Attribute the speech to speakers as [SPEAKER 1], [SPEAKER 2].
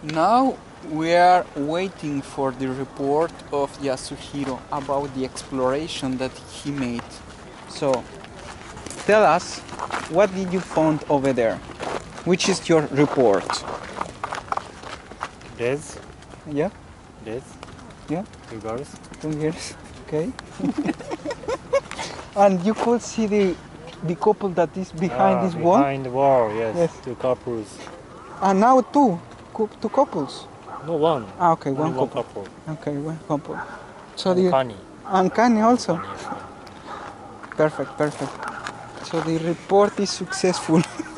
[SPEAKER 1] Now we are waiting for the report of Yasuhiro about the exploration that he made. So, tell us, what did you find over there? Which is your report?
[SPEAKER 2] Days,
[SPEAKER 1] Yeah?
[SPEAKER 2] days,
[SPEAKER 1] Yeah?
[SPEAKER 2] reverse.
[SPEAKER 1] 2 years? Okay. And you could see the couple that is behind this wall?
[SPEAKER 2] Behind the wall, yes.
[SPEAKER 1] Yes.
[SPEAKER 2] Two couples.
[SPEAKER 1] And now two couples?
[SPEAKER 2] No, one.
[SPEAKER 1] Ah, okay,
[SPEAKER 2] Only
[SPEAKER 1] one couple. Okay, one couple. So
[SPEAKER 2] And
[SPEAKER 1] the
[SPEAKER 2] Kani.
[SPEAKER 1] uncanny also.
[SPEAKER 2] Kani, yes.
[SPEAKER 1] Perfect, perfect. So the report is successful.